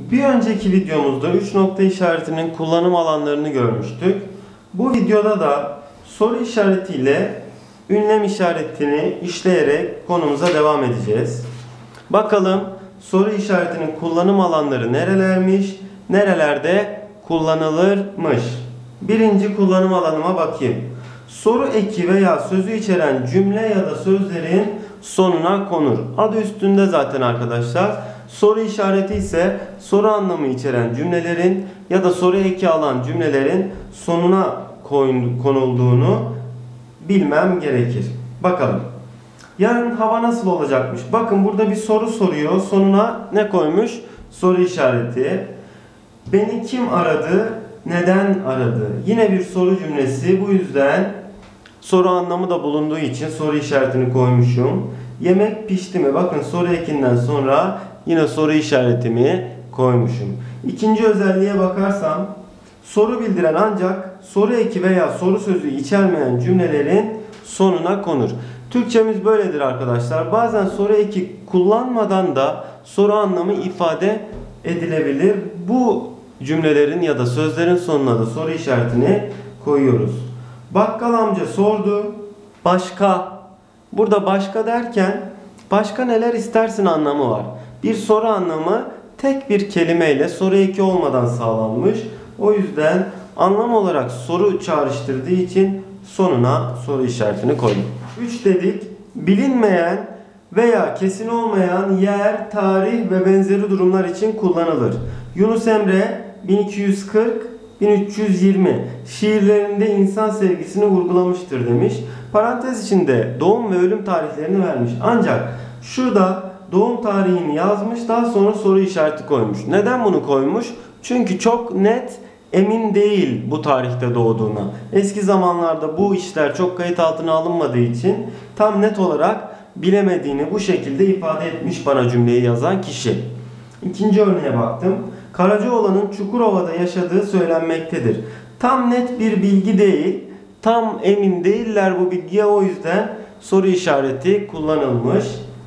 Bir önceki videomuzda 3 nokta işaretinin kullanım alanlarını görmüştük. Bu videoda da soru işaretiyle ünlem işaretini işleyerek konumuza devam edeceğiz. Bakalım soru işaretinin kullanım alanları nerelermiş, nerelerde kullanılırmış. Birinci kullanım alanıma bakayım. Soru eki veya sözü içeren cümle ya da sözlerin sonuna konur. Adı üstünde zaten arkadaşlar. Soru işareti ise soru anlamı içeren cümlelerin ya da soru eki alan cümlelerin sonuna konulduğunu bilmem gerekir. Bakalım. Yarın hava nasıl olacakmış? Bakın burada bir soru soruyor. Sonuna ne koymuş? Soru işareti. Beni kim aradı? Neden aradı? Yine bir soru cümlesi. Bu yüzden soru anlamı da bulunduğu için soru işaretini koymuşum. Yemek pişti mi? Bakın soru ekinden sonra yine soru işaretimi koymuşum. İkinci özelliğe bakarsam soru bildiren ancak soru eki veya soru sözü içermeyen cümlelerin sonuna konur. Türkçemiz böyledir arkadaşlar. Bazen soru eki kullanmadan da soru anlamı ifade edilebilir. Bu cümlelerin ya da sözlerin sonuna da soru işaretini koyuyoruz. Bakkal amca sordu. Başka. Burada başka derken başka neler istersin anlamı var. Bir soru anlamı tek bir kelimeyle soru eki olmadan sağlanmış. O yüzden anlam olarak soru çağrıştırdığı için sonuna soru işaretini koydum. 3 dedik. Bilinmeyen veya kesin olmayan yer, tarih ve benzeri durumlar için kullanılır. Yunus Emre 1240-1320 şiirlerinde insan sevgisini vurgulamıştır demiş. Parantez içinde doğum ve ölüm tarihlerini vermiş. Ancak şurada doğum tarihini yazmış, daha sonra soru işareti koymuş. Neden bunu koymuş? Çünkü çok net emin değil bu tarihte doğduğuna. Eski zamanlarda bu işler çok kayıt altına alınmadığı için tam net olarak bilemediğini bu şekilde ifade etmiş bana cümleyi yazan kişi. İkinci örneğe baktım. Karacaoğlan'ın Çukurova'da yaşadığı söylenmektedir. Tam net bir bilgi değil, tam emin değiller bu bilgiye, o yüzden soru işareti kullanılmış.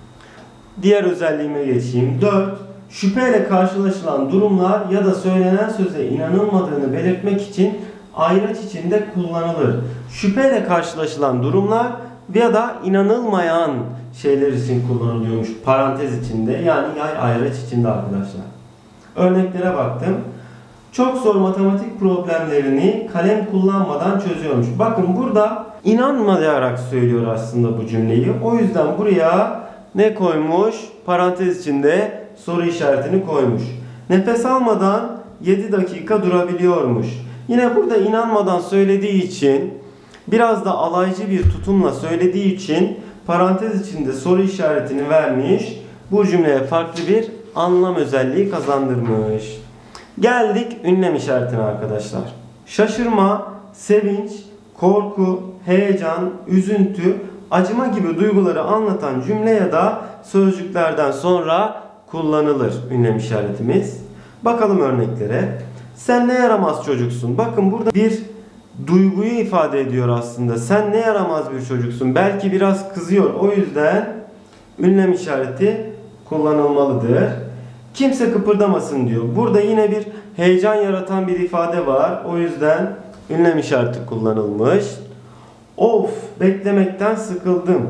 Diğer özelliğime geçeyim. 4. Şüpheyle karşılaşılan durumlar ya da söylenen söze inanılmadığını belirtmek için ayraç içinde kullanılır. Şüpheyle karşılaşılan durumlar ya da inanılmayan şeyler için kullanılıyormuş parantez içinde, yani yay ayraç içinde arkadaşlar. Örneklere baktım. Çok zor matematik problemlerini kalem kullanmadan çözüyormuş. Bakın burada inanmayarak söylüyor aslında bu cümleyi. O yüzden buraya ne koymuş? Parantez içinde soru işaretini koymuş. Nefes almadan 7 dakika durabiliyormuş. Yine burada inanmadan söylediği için, biraz da alaycı bir tutumla söylediği için parantez içinde soru işaretini vermiş. Bu cümleye farklı bir anlam özelliği kazandırmış. Geldik ünlem işaretine arkadaşlar. Şaşırma, sevinç, korku, heyecan, üzüntü, acıma gibi duyguları anlatan cümle ya da sözcüklerden sonra kullanılır ünlem işaretimiz. Bakalım örneklere. Sen ne yaramaz çocuksun. Bakın burada bir duyguyu ifade ediyor aslında. Sen ne yaramaz bir çocuksun. Belki biraz kızıyor. O yüzden ünlem işareti kullanılmalıdır. Kimse kıpırdamasın diyor. Burada yine bir heyecan yaratan bir ifade var. O yüzden ünlem işareti kullanılmış. Of, beklemekten sıkıldım.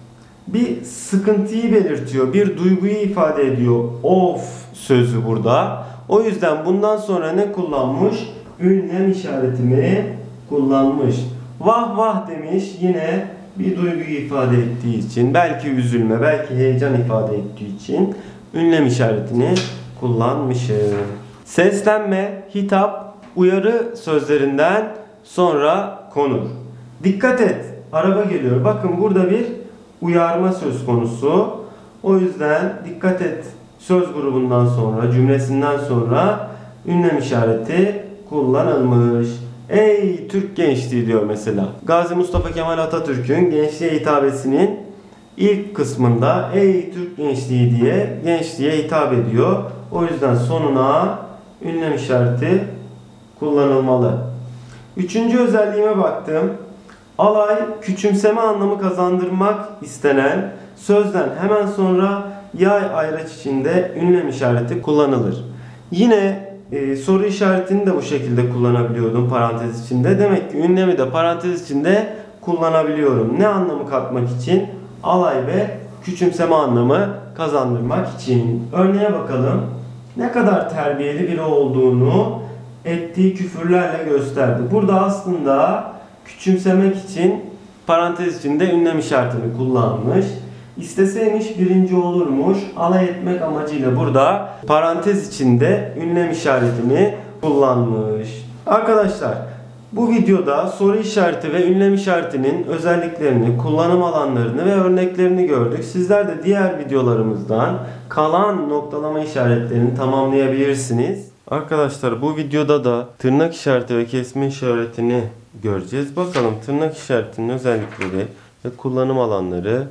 Bir sıkıntıyı belirtiyor. Bir duyguyu ifade ediyor. Of sözü burada. O yüzden bundan sonra ne kullanmış? Ünlem işaretini kullanmış. Vah vah demiş. Yine bir duyguyu ifade ettiği için, belki üzülme, belki heyecan ifade ettiği için ünlem işaretini kullanmışım. Seslenme, hitap, uyarı sözlerinden sonra konur. Dikkat et, araba geliyor. Bakın burada bir uyarma söz konusu. O yüzden dikkat et söz grubundan sonra, cümlesinden sonra ünlem işareti kullanılmış. Ey Türk gençliği diyor mesela. Gazi Mustafa Kemal Atatürk'ün gençliğe hitabesinin ilk kısmında ey Türk gençliği diye gençliğe hitap ediyor. O yüzden sonuna ünlem işareti kullanılmalı. Üçüncü özelliğime baktım. Alay, küçümseme anlamı kazandırmak istenen sözden hemen sonra yay ayraç içinde ünlem işareti kullanılır. Yine soru işaretini de bu şekilde kullanabiliyordum parantez içinde. Demek ki ünlemi de parantez içinde kullanabiliyorum. Ne anlamı katmak için? Alay ve küçümseme anlamı kazandırmak için. Örneğe bakalım. Ne kadar terbiyeli biri olduğunu ettiği küfürlerle gösterdi. Burada aslında küçümsemek için parantez içinde ünlem işaretini kullanmış. İsteseymiş birinci olurmuş. Alay etmek amacıyla burada parantez içinde ünlem işaretini kullanmış. Arkadaşlar, bu videoda soru işareti ve ünlem işaretinin özelliklerini, kullanım alanlarını ve örneklerini gördük. Sizler de diğer videolarımızdan kalan noktalama işaretlerini tamamlayabilirsiniz. Arkadaşlar, bu videoda da tırnak işareti ve kesme işaretini göreceğiz. Bakalım tırnak işaretinin özellikleri ve kullanım alanları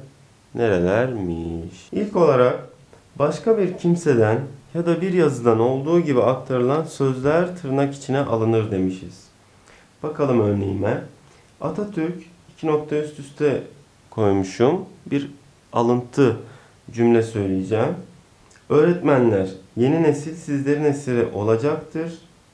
nerelermiş? İlk olarak başka bir kimseden ya da bir yazıdan olduğu gibi aktarılan sözler tırnak içine alınır demişiz. Bakalım örneğime. Atatürk iki nokta üst üste koymuşum. Bir alıntı cümle söyleyeceğim. Öğretmenler yeni nesil sizlerin esiri olacaktır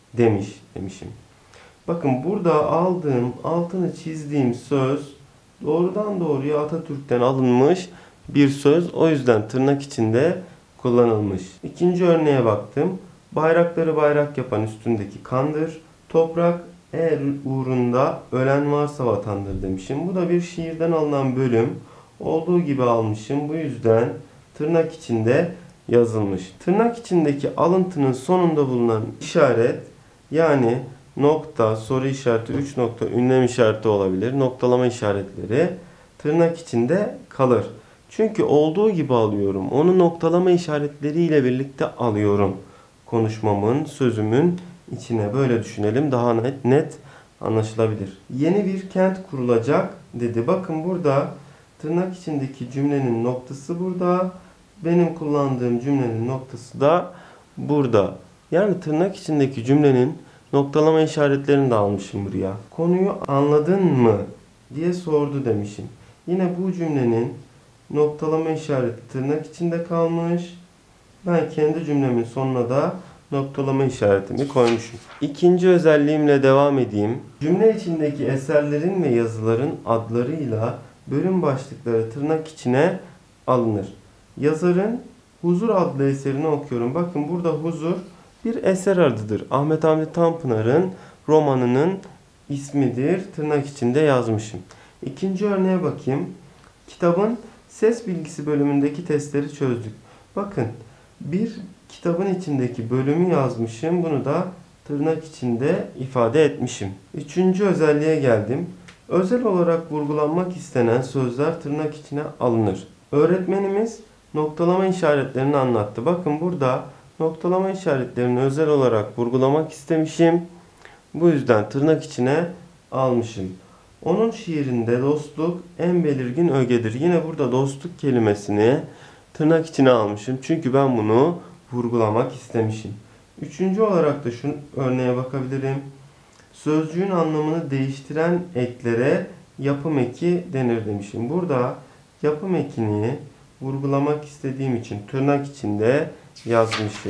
demişim. Bakın burada aldığım, altını çizdiğim söz doğrudan doğruya Atatürk'ten alınmış bir söz. O yüzden tırnak içinde kullanılmış. İkinci örneğe baktım. Bayrakları bayrak yapan üstündeki kandır. Toprak eğer uğrunda ölen varsa vatandır demişim. Bu da bir şiirden alınan bölüm. Olduğu gibi almışım. Bu yüzden tırnak içinde yazılmış. Tırnak içindeki alıntının sonunda bulunan işaret, yani nokta, soru işareti, 3 nokta, ünlem işareti olabilir. Noktalama işaretleri tırnak içinde kalır. Çünkü olduğu gibi alıyorum. Onu noktalama işaretleriyle birlikte alıyorum. Konuşmamın, sözümün içine, böyle düşünelim, daha net anlaşılabilir. Yeni bir kent kurulacak dedi. Bakın burada tırnak içindeki cümlenin noktası burada. Benim kullandığım cümlenin noktası da burada. Yani tırnak içindeki cümlenin noktalama işaretlerini de almışım buraya. Konuyu anladın mı diye sordu demişim. Yine bu cümlenin noktalama işareti tırnak içinde kalmış. Ben kendi cümlemin sonuna da noktalama işaretimi koymuşum. İkinci özelliğimle devam edeyim. Cümle içindeki eserlerin ve yazıların adlarıyla bölüm başlıkları tırnak içine alınır. Yazarın Huzur adlı eserini okuyorum. Bakın burada huzur bir eser adıdır. Ahmet Hamdi Tanpınar'ın romanının ismidir. Tırnak içinde yazmışım. İkinci örneğe bakayım. Kitabın ses bilgisi bölümündeki testleri çözdük. Bakın bir kitabın içindeki bölümü yazmışım. Bunu da tırnak içinde ifade etmişim. Üçüncü özelliğe geldim. Özel olarak vurgulanmak istenen sözler tırnak içine alınır. Öğretmenimiz noktalama işaretlerini anlattı. Bakın burada noktalama işaretlerini özel olarak vurgulamak istemişim. Bu yüzden tırnak içine almışım. Onun şiirinde dostluk en belirgin ögedir. Yine burada dostluk kelimesini tırnak içine almışım. Çünkü ben bunu vurgulamak istemişim. Üçüncü olarak da şu örneğe bakabilirim. Sözcüğün anlamını değiştiren eklere yapım eki denir demişim. Burada yapım ekini vurgulamak istediğim için tırnak içinde yazmışım.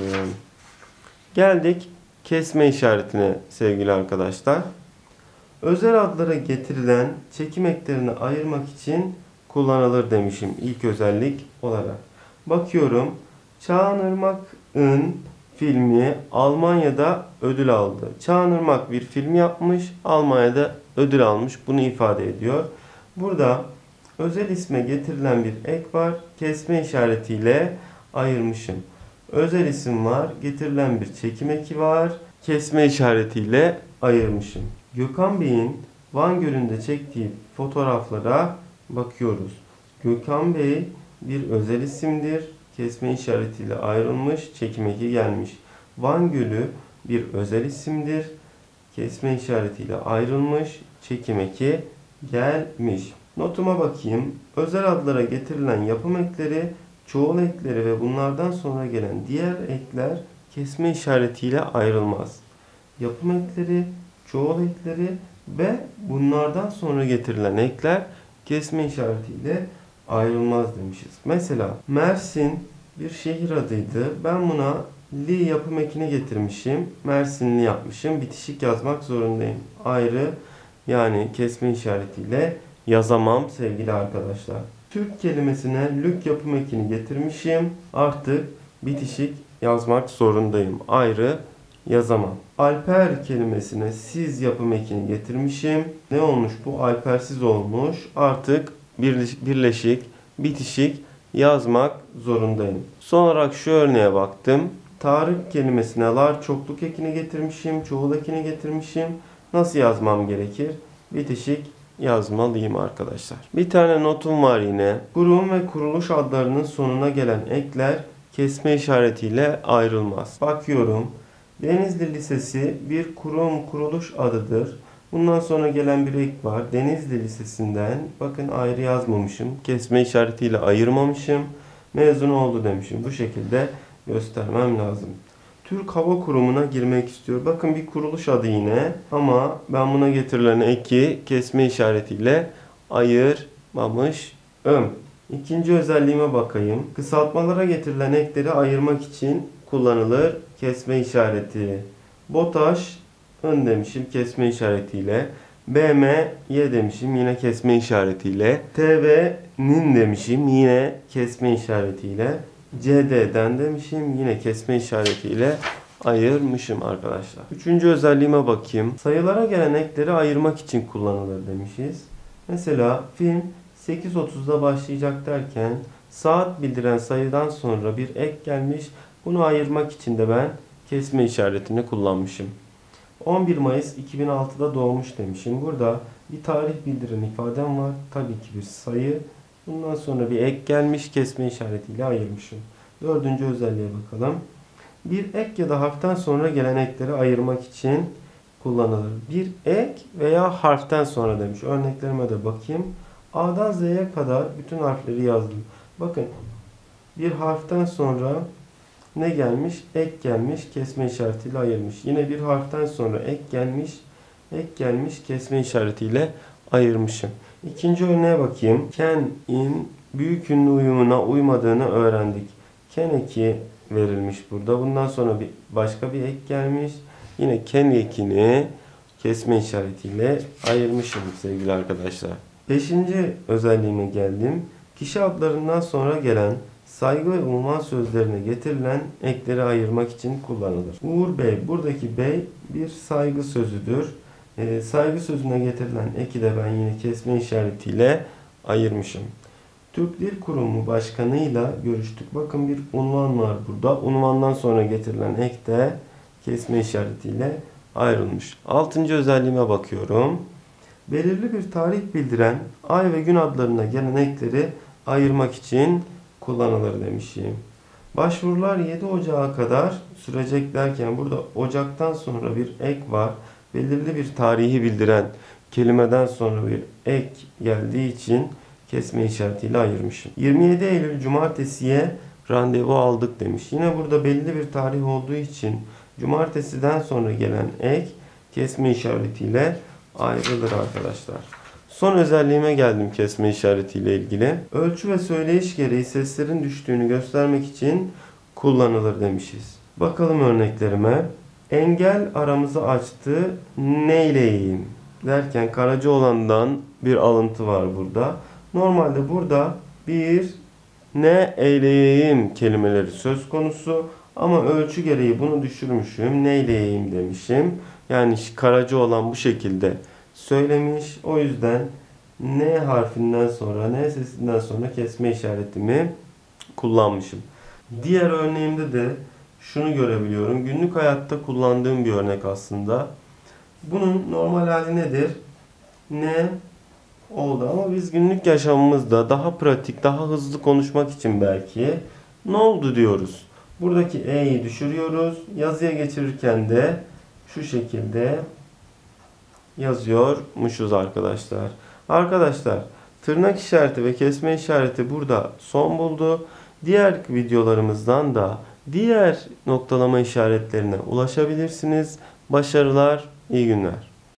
Geldik kesme işaretine sevgili arkadaşlar. Özel adlara getirilen çekim eklerini ayırmak için kullanılır demişim ilk özellik olarak. Bakıyorum. Çağan Irmak'ın filmi Almanya'da ödül aldı. Çağan Irmak bir film yapmış, Almanya'da ödül almış. Bunu ifade ediyor. Burada özel isme getirilen bir ek var. Kesme işaretiyle ayırmışım. Özel isim var. Getirilen bir çekim eki var. Kesme işaretiyle ayırmışım. Gökhan Bey'in Van Gölü'nde çektiği fotoğraflara bakıyoruz. Gökhan Bey bir özel isimdir. Kesme işaretiyle ayrılmış. Çekim eki gelmiş. Van Gölü bir özel isimdir. Kesme işaretiyle ayrılmış. Çekim eki gelmiş. Notuma bakayım. Özel adlara getirilen yapım ekleri, çoğul ekleri ve bunlardan sonra gelen diğer ekler kesme işaretiyle ayrılmaz. Yapım ekleri, çoğul ekleri ve bunlardan sonra getirilen ekler kesme işaretiyle ayrılmaz demişiz. Mesela Mersin bir şehir adıydı. Ben buna Li yapım ekini getirmişim. Mersinli yapmışım. Bitişik yazmak zorundayım. Ayrı yani kesme işaretiyle yazamam sevgili arkadaşlar. Türk kelimesine lük yapım ekini getirmişim. Artık bitişik yazmak zorundayım. Ayrı yazamam. Alper kelimesine siz yapım ekini getirmişim. Ne olmuş bu? Alpersiz olmuş. Artık birleşik, bitişik yazmak zorundayım. Son olarak şu örneğe baktım. Tarık kelimesine lar çokluk ekini getirmişim. Çoğul ekini getirmişim. Nasıl yazmam gerekir? Bitişik yazmalıyım arkadaşlar. Bir tane notum var yine. Kurum ve kuruluş adlarının sonuna gelen ekler kesme işaretiyle ayrılmaz. Bakıyorum. Denizli Lisesi bir kurum kuruluş adıdır. Bundan sonra gelen bir ek var. Denizli Lisesi'nden bakın ayrı yazmamışım. Kesme işaretiyle ayırmamışım. Mezun oldu demişim. Bu şekilde göstermem lazım. Türk Hava Kurumu'na girmek istiyor. Bakın bir kuruluş adı yine ama ben buna getirilen eki kesme işaretiyle ayırmamışım. İkinci özelliğime bakayım. Kısaltmalara getirilen ekleri ayırmak için kullanılır kesme işareti. BOTAŞ ın demişim kesme işaretiyle. BMY demişim yine kesme işaretiyle. TV'nin demişim yine kesme işaretiyle. CD'den demişim yine kesme işaretiyle ayırmışım arkadaşlar. Üçüncü özelliğime bakayım. Sayılara gelen ekleri ayırmak için kullanılır demişiz. Mesela film 8.30'da başlayacak derken saat bildiren sayıdan sonra bir ek gelmiş. Bunu ayırmak için de ben kesme işaretini kullanmışım. 11 Mayıs 2006'da doğmuş demişim. Burada bir tarih bildiren ifadem var. Tabii ki bir sayı. Bundan sonra bir ek gelmiş. Kesme işaretiyle ayırmışım. Dördüncü özelliğe bakalım. Bir ek ya da harften sonra gelen ekleri ayırmak için kullanılır. Bir ek veya harften sonra demiş. Örneklerime de bakayım. A'dan Z'ye kadar bütün harfleri yazdım. Bakın bir harften sonra ne gelmiş? Ek gelmiş, kesme işaretiyle ayırmış. Yine bir harften sonra ek gelmiş, kesme işaretiyle ayırmışım. İkinci örneğe bakayım. Ken, in, büyük ünlü uyumuna uymadığını öğrendik. Ken eki verilmiş burada. Bundan sonra başka bir ek gelmiş. Yine ken ekini kesme işaretiyle ayırmışım sevgili arkadaşlar. Beşinci özelliğime geldim. Kişi adlarından sonra gelen saygı ve unvan sözlerine getirilen ekleri ayırmak için kullanılır. Uğur Bey, buradaki bey bir saygı sözüdür. Saygı sözüne getirilen eki de ben yine kesme işaretiyle ayırmışım. Türk Dil Kurumu Başkanı'yla görüştük. Bakın bir unvan var burada. Unvandan sonra getirilen ek de kesme işaretiyle ayrılmış. Altıncı özelliğime bakıyorum. Belirli bir tarih bildiren ay ve gün adlarına gelen ekleri ayırmak için kullanılır demişim. Başvurular 7 Ocağı kadar sürecek derken burada Ocak'tan sonra bir ek var. Belirli bir tarihi bildiren kelimeden sonra bir ek geldiği için kesme işaretiyle ayırmışım. 27 Eylül Cumartesi'ye randevu aldık demiş. Yine burada belli bir tarih olduğu için Cumartesiden sonra gelen ek kesme işaretiyle ayrılır arkadaşlar. Son özelliğime geldim kesme işaretiyle ilgili. Ölçü ve söyleyiş gereği seslerin düştüğünü göstermek için kullanılır demişiz. Bakalım örneklerime. Engel aramızı açtı, neyleyeyim derken Karacaoğlan'dan bir alıntı var burada. Normalde burada bir ne eyleyeyim kelimeleri söz konusu ama ölçü gereği bunu düşürmüşüm, neyleyeyim demişim. Yani Karacaoğlan bu şekilde söylemiş. O yüzden N harfinden sonra, N sesinden sonra kesme işaretimi kullanmışım. Diğer örneğimde de şunu görebiliyorum. Günlük hayatta kullandığım bir örnek aslında. Bunun normal hali nedir? Ne oldu ama biz günlük yaşamımızda daha pratik, daha hızlı konuşmak için belki ne oldu diyoruz. Buradaki e'yi düşürüyoruz. Yazıya geçirirken de şu şekilde yazıyormuşuz arkadaşlar. Arkadaşlar tırnak işareti ve kesme işareti burada son buldu. Diğer videolarımızdan da diğer noktalama işaretlerine ulaşabilirsiniz. Başarılar, iyi günler.